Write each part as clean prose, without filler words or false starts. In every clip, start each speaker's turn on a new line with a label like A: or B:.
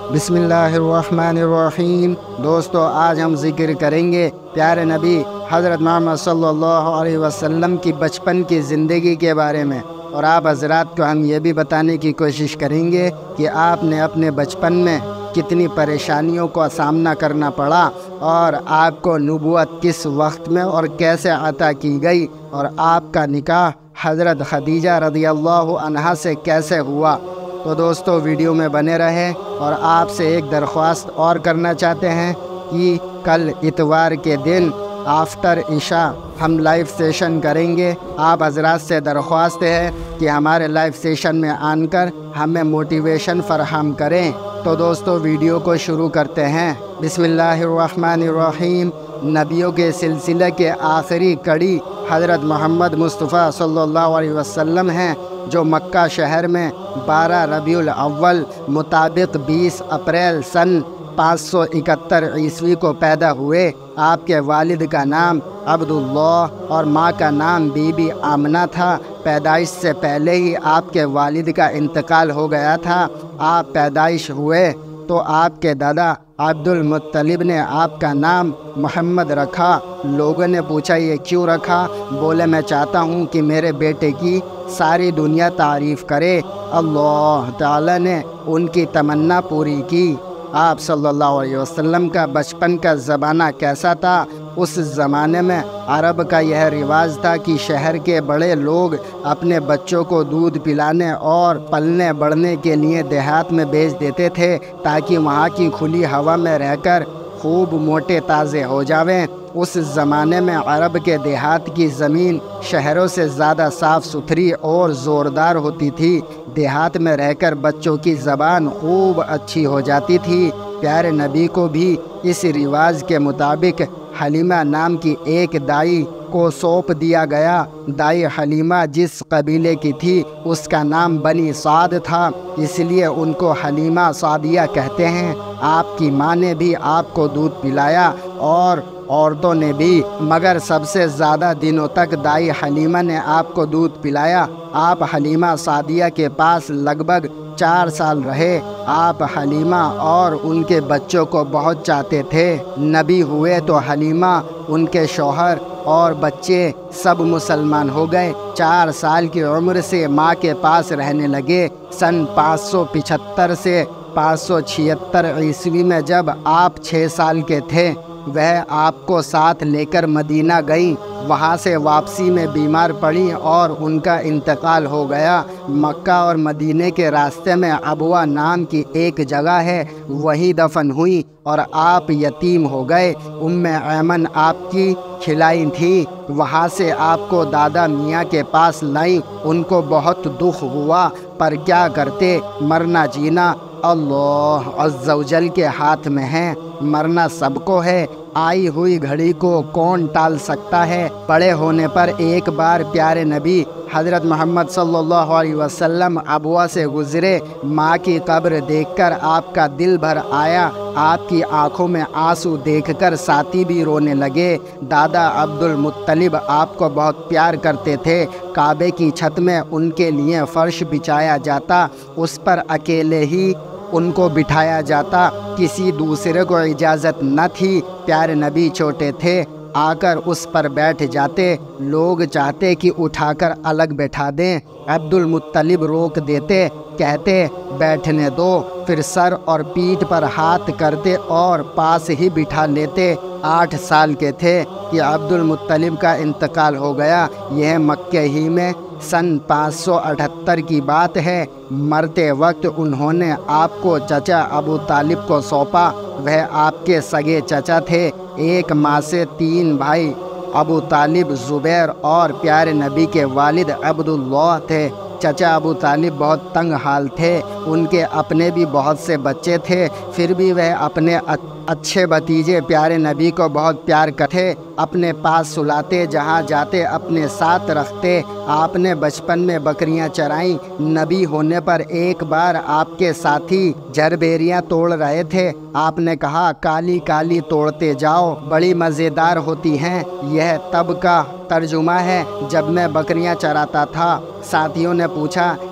A: बिस्मिल्लाहिर्रहमानिर्रहीम। दोस्तों, आज हम जिक्र करेंगे प्यारे नबी हज़रत मोहम्मद सल्लल्लाहु अलैहि वसल्लम की बचपन की ज़िंदगी के बारे में, और आप हज़रात को हम ये भी बताने की कोशिश करेंगे कि आपने अपने बचपन में कितनी परेशानियों का सामना करना पड़ा और आपको नबूवत किस वक्त में और कैसे अता की गई, और आपका निकाह हज़रत खदीजा रज़ियल्लाहु अन्हा से कैसे हुआ। तो दोस्तों, वीडियो में बने रहें। और आपसे एक दरख्वास्त और करना चाहते हैं कि कल इतवार के दिन आफ्टर इशा हम लाइव सेशन करेंगे। आप हज़रात से दरख्वास्त है कि हमारे लाइव सेशन में आकर हमें मोटिवेशन फराहम करें। तो दोस्तों, वीडियो को शुरू करते हैं। बिस्मिल्लाहिर्रहमानिर्रहीम। नबियों के सिलसिले के आखिरी कड़ी हज़रत मोहम्मद मुस्तफ़ा सल्लल्लाहु अलैहि वसल्लम हैं, जो मक्का शहर में 12 रबीउल अव्वल मुताबिक 20 अप्रैल सन 571 ईस्वी को पैदा हुए। आपके वालिद का नाम अब्दुल्लाह और माँ का नाम बीबी आमना था। पैदाइश से पहले ही आपके वालिद का इंतकाल हो गया था। आप पैदाइश हुए तो आपके दादा अब्दुल मुत्तलिब ने आपका नाम मोहम्मद रखा। लोगों ने पूछा, ये क्यों रखा? बोले, मैं चाहता हूँ कि मेरे बेटे की सारी दुनिया तारीफ़ करे। अल्लाह ताला ने उनकी तमन्ना पूरी की। आप सल्लल्लाहु अलैहि वसल्लम का बचपन का ज़माना कैसा था? उस ज़माने में अरब का यह रिवाज था कि शहर के बड़े लोग अपने बच्चों को दूध पिलाने और पलने बढ़ने के लिए देहात में भेज देते थे, ताकि वहाँ की खुली हवा में रहकर खूब मोटे ताज़े हो जावें। उस ज़माने में अरब के देहात की ज़मीन शहरों से ज़्यादा साफ़ सुथरी और ज़ोरदार होती थी। देहात में रहकर बच्चों की ज़बान खूब अच्छी हो जाती थी। प्यारे नबी को भी इस रिवाज के मुताबिक हलीमा नाम की एक दाई को सौंप दिया गया। दाई हलीमा जिस कबीले की थी उसका नाम बनी साद था, इसलिए उनको हलीमा सादिया कहते हैं। आपकी माँ ने भी आपको दूध पिलाया और औरतों ने भी, मगर सबसे ज़्यादा दिनों तक दाई हलीमा ने आपको दूध पिलाया। आप हलीमा सादिया के पास लगभग 4 साल रहे। आप हलीमा और उनके बच्चों को बहुत चाहते थे। नबी हुए तो हलीमा, उनके शौहर और बच्चे सब मुसलमान हो गए। 4 साल की उम्र से माँ के पास रहने लगे। सन 575 से 576 ईस्वी में जब आप 6 साल के थे, वह आपको साथ लेकर मदीना गईं। वहाँ से वापसी में बीमार पड़ी और उनका इंतकाल हो गया। मक्का और मदीने के रास्ते में अबवा नाम की एक जगह है, वहीं दफन हुई और आप यतीम हो गए। उम्मे ऐमन आपकी खिलाई थी। वहाँ से आपको दादा मियाँ के पास लाई। उनको बहुत दुख हुआ, पर क्या करते, मरना जीना अल्लाह अज़्ज़ा वजल के हाथ में है। मरना सबको है, आई हुई घड़ी को कौन टाल सकता है। बड़े होने पर एक बार प्यारे नबी हज़रत मोहम्मद सल्लल्लाहु अलैहि वसल्लम अबवा से गुज़रे। माँ की कब्र देखकर आपका दिल भर आया। आपकी आंखों में आंसू देखकर साथी भी रोने लगे। दादा अब्दुल मुत्तलिब आपको बहुत प्यार करते थे। काबे की छत में उनके लिए फ़र्श बिछाया जाता, उस पर अकेले ही उनको बिठाया जाता, किसी दूसरे को इजाज़त न थी। प्यारे नबी छोटे थे, आकर उस पर बैठ जाते। लोग चाहते कि उठाकर अलग बैठा दें, अब्दुल मुत्तलिब रोक देते, कहते बैठने दो। फिर सर और पीठ पर हाथ करते और पास ही बिठा लेते। 8 साल के थे कि अब्दुल मुत्तलिब का इंतकाल हो गया। यह मक्के ही में सन 578 की बात है। मरते वक्त उन्होंने आपको चचा अबू तालिब को सौंपा। वह आपके सगे चचा थे। एक माँ से 3 भाई अबू तालिब, ज़ुबैर और प्यारे नबी के वालिद अब्दुल्लाह थे। चचा अबू तालिब बहुत तंग हाल थे। उनके अपने भी बहुत से बच्चे थे, फिर भी वह अपने अच्छे भतीजे प्यारे नबी को बहुत प्यार करते। अपने पास सुलाते, जहाँ जाते अपने साथ रखते। आपने बचपन में बकरियां चराईं। नबी होने पर एक बार आपके साथी जरबेरियां तोड़ रहे थे। आपने कहा, काली काली तोड़ते जाओ, बड़ी मज़ेदार होती हैं। यह तब का तर्जुमा है जब मैं बकरियां चराता था। साथियों ने पूछा,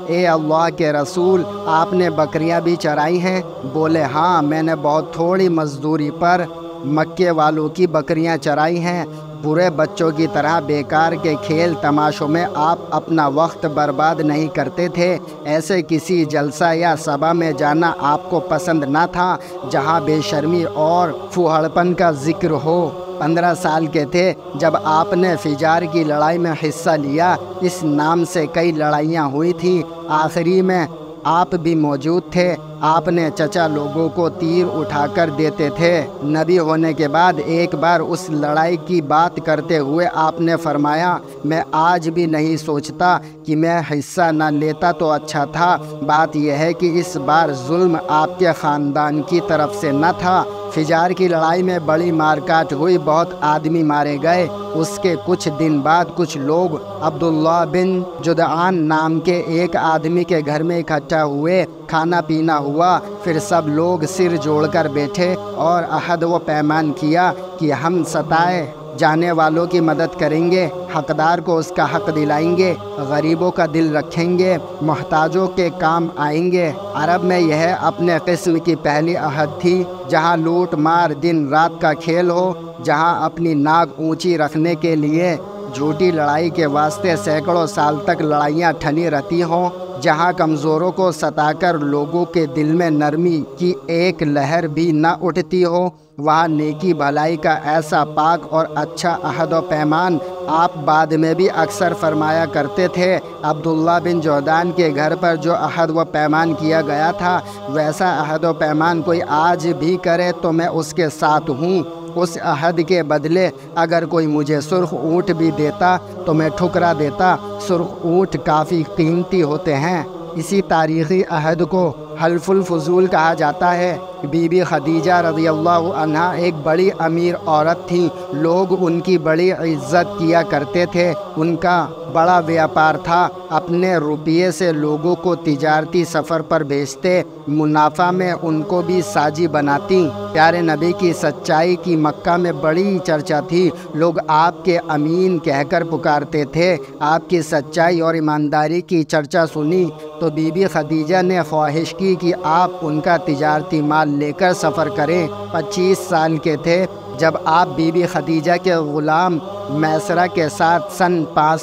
A: اے اللہ کے رسول، آپ نے بکریاں بھی چرائی ہیں؟ بولے ہاں، میں نے بہت تھوڑی مزدوری پر مکے والوں کی بکریاں چرائی ہیں۔ برے بچوں کی طرح بیکار کے کھیل تماشوں میں آپ اپنا وقت برباد نہیں کرتے تھے۔ ایسے کسی جلسہ یا سبھا میں جانا آپ کو پسند نہ تھا جہاں بے شرمی اور پھوہڑپن کا ذکر ہو۔ 15 سال کے تھے جب آپ نے فجار کی لڑائی میں حصہ لیا۔ اس نام سے کئی لڑائیاں ہوئی تھیں، آخری میں آپ بھی موجود تھے۔ آپ نے چچا لوگوں کو تیر اٹھا کر دیتے تھے۔ نبی ہونے کے بعد ایک بار اس لڑائی کی بات کرتے ہوئے آپ نے فرمایا، میں آج بھی نہیں سوچتا کہ میں حصہ نہ لیتا تو اچھا تھا۔ بات یہ ہے کہ اس بار ظلم آپ کے خاندان کی طرف سے نہ تھا۔ فجار کی لڑائی میں بڑی مارکاٹ ہوئی، بہت آدمی مارے گئے۔ اس کے کچھ دن بعد کچھ لوگ عبداللہ بن جدعان نام کے ایک آدمی کے گھر میں اکٹھا ہوئے۔ کھانا پینا ہوا، پھر سب لوگ سر جوڑ کر بیٹھے اور عہد و پیمان کیا کہ ہم ستائے جانے والوں کی مدد کریں گے، حقدار کو اس کا حق دلائیں گے، غریبوں کا دل رکھیں گے، محتاجوں کے کام آئیں گے۔ عرب میں یہ اپنے قسم کی پہلی عہد تھی، جہاں لوٹ مار دن رات کا کھیل ہو، جہاں اپنی ناک اونچی رکھنے کے لیے جھوٹی لڑائی کے واسطے سینکڑوں سال تک لڑائیاں ٹھنی رہتی ہوں، جہاں کمزوروں کو ستا کر لوگوں کے دل میں نرمی کی ایک لہر بھی نہ اٹھتی ہو، وہاں نیکی بھلائی کا ایسا پاک اور اچھا عہد و پیمان آپ بعد میں بھی اکثر فرمایا کرتے تھے۔ عبداللہ بن جدعان کے گھر پر جو عہد و پیمان کیا گیا تھا، ویسا عہد و پیمان کوئی آج بھی کرے تو میں اس کے ساتھ ہوں۔ اس عہد کے بدلے اگر کوئی مجھے سرخ اونٹ بھی دیتا تو میں ٹھکرا دیتا۔ سرخ اونٹ کافی قیمتی ہوتے ہیں۔ اسی تاریخی عہد کو حلف الفضول کہا جاتا ہے۔ بی بی خدیجہ رضی اللہ عنہا ایک بڑی امیر عورت تھیں، لوگ ان کی بڑی عزت کیا کرتے تھے۔ ان کا بڑا بیاپار تھا، اپنے روپیے سے لوگوں کو تجارتی سفر پر بھیجتے، منافع میں ان کو بھی ساجی بناتی۔ پیارے نبی کی سچائی کی مکہ میں بڑی چرچا تھی، لوگ آپ کے امین کہہ کر پکارتے تھے۔ آپ کی سچائی اور ایمانداری کی چرچا سنی تو بی بی خدیجہ نے خواہش کی کہ آپ ان کا تجارتی مال لے کر سفر کریں۔ 25 سال کے تھے جب آپ بی بی خدیجہ کے غلام میسرہ کے ساتھ سن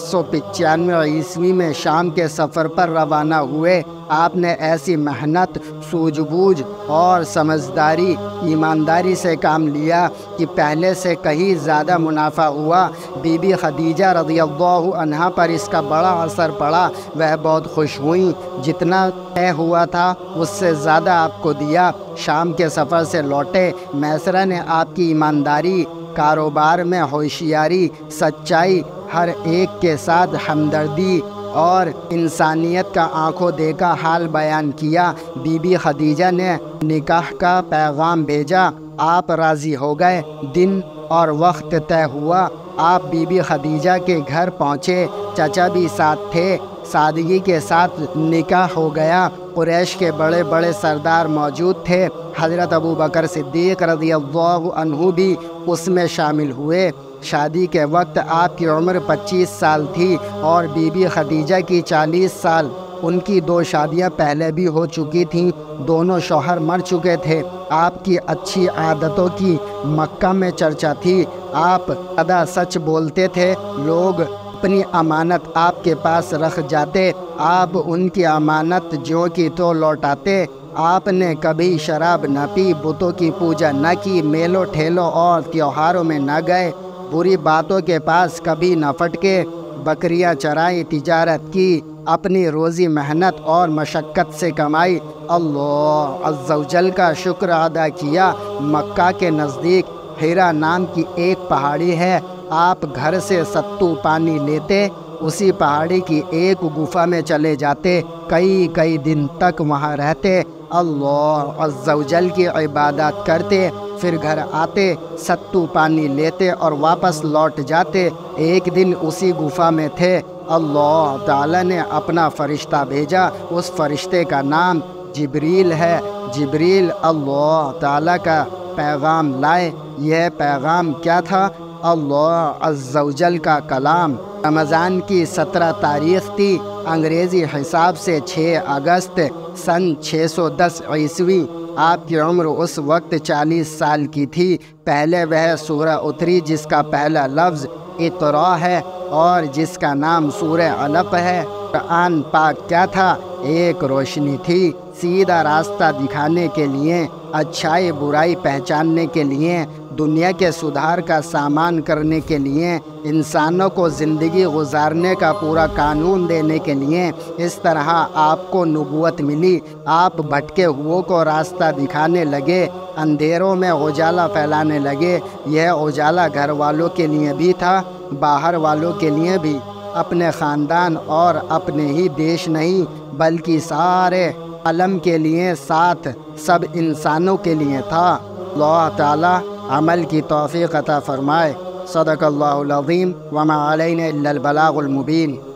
A: 595 عیسوی میں شام کے سفر پر روانہ ہوئے۔ آپ نے ایسی محنت، سوجھ بوجھ اور سمجھداری، ایمانداری سے کام لیا کہ پہلے سے کہیں زیادہ منافع ہوا۔ بی بی خدیجہ رضی اللہ عنہا پر اس کا بڑا اثر پڑا، وہ بہت خوش ہوئیں۔ جتنا طے ہوا تھا اس سے زیادہ آپ کو دیا۔ شام کے سفر سے لوٹے میسرہ نے آپ کی ایمانداری، کاروبار میں ہوشیاری، سچائی، ہر ایک کے ساتھ ہمدردی اور انسانیت کا آنکھوں دیکھا حال بیان کیا۔ بی بی خدیجہ نے نکاح کا پیغام بھیجا، آپ راضی ہو گئے۔ دن اور وقت طے ہوا، آپ بی بی خدیجہ کے گھر پہنچے، چچا بھی ساتھ تھے۔ سادگی کے ساتھ نکاح ہو گیا۔ قریش کے بڑے بڑے سردار موجود تھے، حضرت ابو بکر صدیق رضی اللہ عنہ بھی اس میں شامل ہوئے۔ شادی کے وقت آپ کی عمر 25 سال تھی اور بی بی خدیجہ کی 40 سال۔ ان کی 2 شادیاں پہلے بھی ہو چکی تھیں، دونوں شوہر مر چکے تھے۔ آپ کی اچھی عادتوں کی مکہ میں چرچا تھی، آپ سدا سچ بولتے تھے، لوگ اپنی امانت آپ کے پاس رکھ جاتے، آپ ان کی امانت جو کی تو لوٹاتے۔ آپ نے کبھی شراب نہ پی، بتوں کی پوجا نہ کی، میلوں ٹھیلوں اور تیوہاروں میں نہ گئے، بری باتوں کے پاس کبھی نہ پھٹکے، بکریاں چرائی، تجارت کی، اپنی روزی محنت اور مشقت سے کمائی، اللہ عز و جل کا شکر ادا کیا۔ مکہ کے نزدیک ہیرا نام کی ایک پہاڑی ہے، آپ گھر سے ستو پانی لیتے، اسی پہاڑی کی ایک گفا میں چلے جاتے، کئی دن تک وہاں رہتے، اللہ عز و جل کی عبادات کرتے، پھر گھر آتے، ستو پانی لیتے اور واپس لوٹ جاتے۔ ایک دن اسی گفا میں تھے، اللہ تعالی نے اپنا فرشتہ بھیجا، اس فرشتے کا نام جبریل ہے۔ جبریل اللہ تعالی کا پیغام لائے۔ یہ پیغام کیا تھا؟ اللہ عز و جل کا کلام۔ رمضان کی 17 تاریخ تھی، انگریزی حساب سے 6 اگست سن 610 عیسوی۔ آپ کی عمر اس وقت 40 سال کی تھی۔ پہلے وہ سورہ اتری جس کا پہلا لفظ اقرا ہے اور جس کا نام سورہ علق ہے۔ قرآن پاک کیا تھا؟ ایک روشنی تھی، سیدھا راستہ دکھانے کے لیے، اچھائی برائی پہچاننے کے لیے، دنیا کے سدھار کا سامان کرنے کے لیے، انسانوں کو زندگی گزارنے کا پورا قانون دینے کے لیے۔ اس طرح آپ کو نبوت ملی، آپ بھٹکے ہوئوں کو راستہ دکھانے لگے، اندھیروں میں اجالا پھیلانے لگے۔ یہ اجالا گھر والوں کے لیے بھی تھا، باہر والوں کے لیے بھی، اپنے خاندان اور اپنے ہی دیش نہیں بلکہ سارے عالم کے لیے، ساتھ سب انسانوں کے لیے تھا۔ اللہ تعالی عمل کی توفیق عطا فرمائے۔ صدق اللہ العظیم وما علینا الا البلاغ المبین۔